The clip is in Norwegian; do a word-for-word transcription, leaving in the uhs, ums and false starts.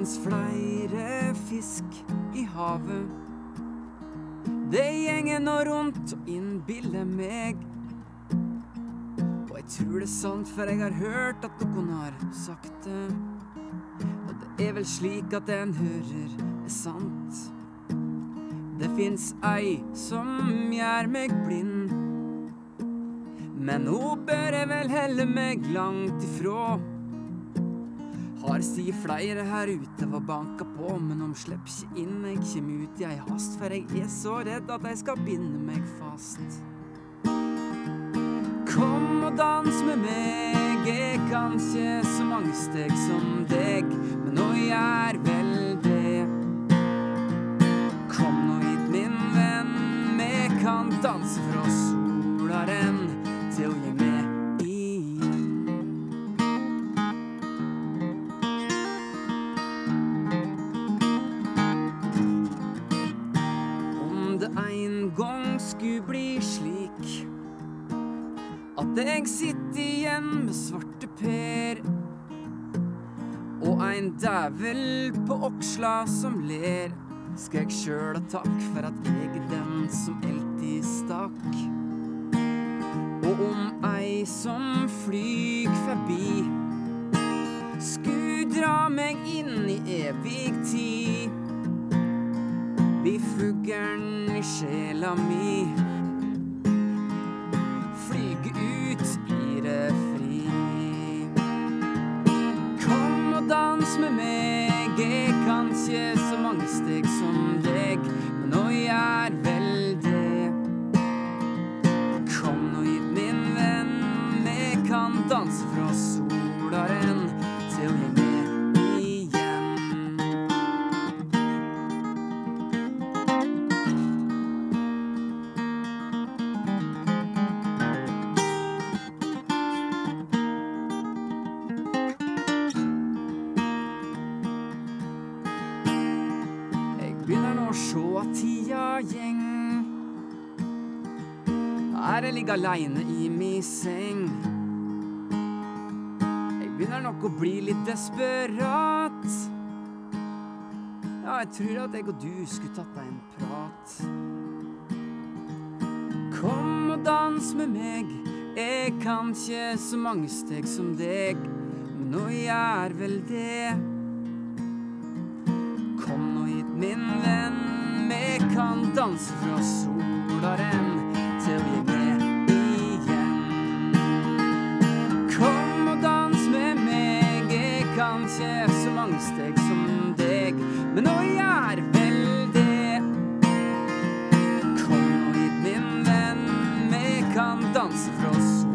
finnes flere fisk i havet. Det gjenger nå rundt og innbiller meg. Og jeg tror det er sant, for jeg har hørt at noen har sagt det. Og det er vel slik at det en hører er sant. Det finnes ei som gjør meg blind, men hun bør jeg vel helle meg langt ifra. Har sier flere her ute var banka på, men de slipper ikke inn. Jeg kommer ut i ei hast, for jeg er så redd at jeg skal binde meg fast. Kom og dans med meg, jeg kan ikke så mange steg som deg, men nå gjør vel det. Kom nå hit, min venn, vi kan danse fra solaren til å gi med. En gang skulle bli slik at jeg sitter igjen med svarte per og en dævel på oksla som ler, skal jeg sjøl ha takk for at jeg er den som alltid stakk. Og om ei som flyg forbi skulle dra meg inn i evig tid, vi fuggeren i sjela mi flyg ut i det fri. Kom og dans med meg, jeg kan ikke så mange steg som deg, men nå gjør vel det. Kom nå hit, min venn, vi kan danse fra solaren til vi er med. Begynner nå å se at tida gjeng. Her jeg ligger alene i min seng. Jeg begynner nok å bli litt desperat. Ja, jeg tror at jeg og du skulle tatt deg en prat. Kom og dans med meg, jeg kan ikke så mange steg som deg, men nå gjør vel det. Kom nå hit, min venn, vi kan danse fra solaren til vi er med igjen. Kom og dans med meg, jeg kan ikke så mange steg som deg, men nå gjør vel det. Kom nå hit, min venn, vi kan danse fra solaren.